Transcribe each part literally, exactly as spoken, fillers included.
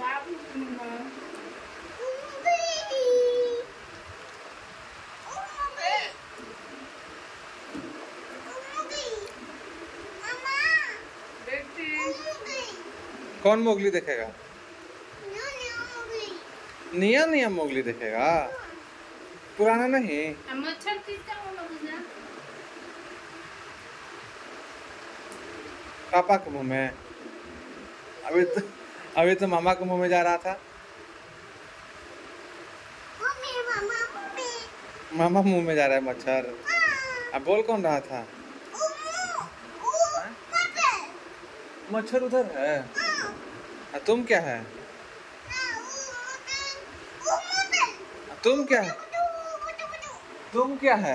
कौन मोगली देखेगा? निया निया मोगली देखेगा, पुराना नहीं। मच्छर किसका होगा बुझा? पापा के मुंह में। अभी तो अभी तो मामा के मुंह में जा रहा था। मामा मुंह में जा रहा है मच्छर। अब बोल कौन रहा था? मच्छर उधर है। आ, तुम क्या है? तुम क्या है? तुम क्या है?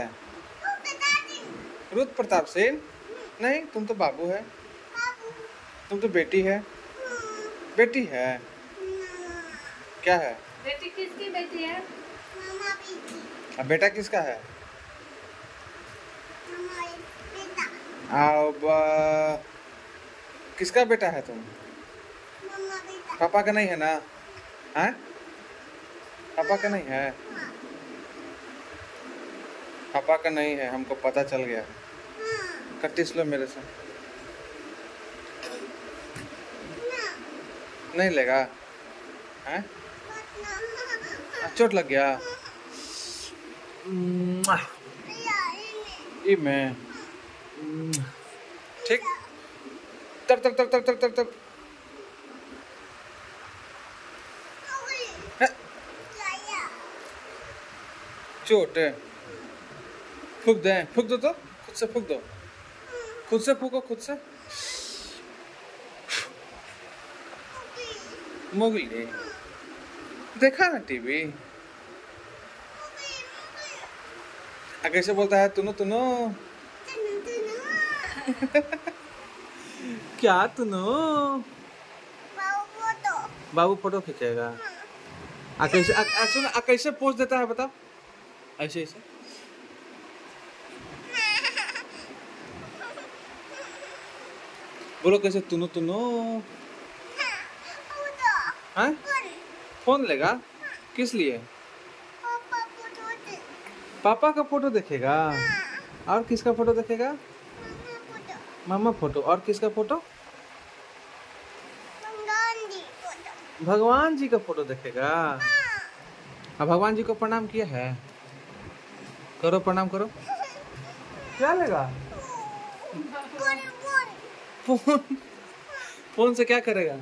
रुद्र प्रताप सिंह? नहीं, तुम तो बाबू है। तुम तो बेटी है। बेटी है। क्या है? बेटी किसकी बेटी है? अब बेटा किसका है? अब किसका बेटा है तुम? पापा का नहीं है ना? हैं? पापा का नहीं है। पापा का नहीं है, हमको पता चल गया। कट्टिस लो मेरे से। नहीं लेगा? हैं? चोट लग गया? ई में ठीक। तर तर तर तर तर तर तर चोट है। फूक दे, फूक दो तो, खुद से फूक दो, खुद से फूको, खुद से। मोगली देखा ना टीवी? कैसे बोलता है? तुनो तुनो। क्या तुनो? बाबू फोटो खींचेगा। आ कैसे आ, आ, सुन, आ कैसे पोज देता है बताओ? ऐसे ऐसे। बोलो कैसे? तुनो तुनो। हाँ? फोन लेगा? किस लिए? पापा का फोटो देखेगा। और किसका फोटो देखेगा? मामा फोटो। और किसका फोटो? भगवान जी का फोटो देखेगा। अब भगवान जी को प्रणाम किया है? करो, प्रणाम करो। क्या लेगा? फोन। फोन से क्या करेगा?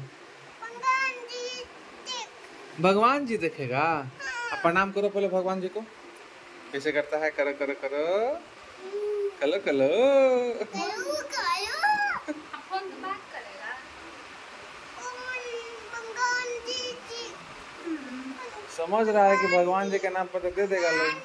भगवान जी देखेगा। अब प्रणाम करो पहले भगवान जी को। कैसे करता है? करो करो करो, कलो कलो। फोन तो बात करेगा। समझ रहा है कि भगवान जी के नाम पर तो दे देगा लोग।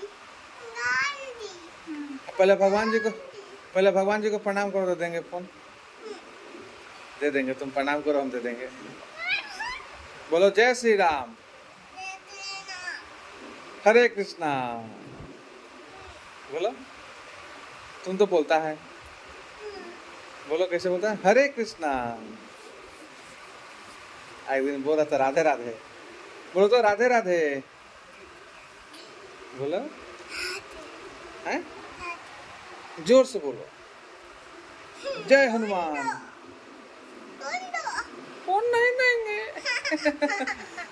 पहले भगवान जी को पहले भगवान जी को प्रणाम करो तो देंगे फोन। दे देंगे, तुम प्रणाम करो, हम दे देंगे। बोलो जय श्री राम, हरे कृष्णा। बोलो, तुम तो बोलता है। बोलो कैसे बोलता है? हरे कृष्णा। एक दिन बोल रहा था राधे राधे। बोलो तो राधे राधे। बोलो हैं? जोर से बोलो। जय हनुमान। फोन नहीं देंगे।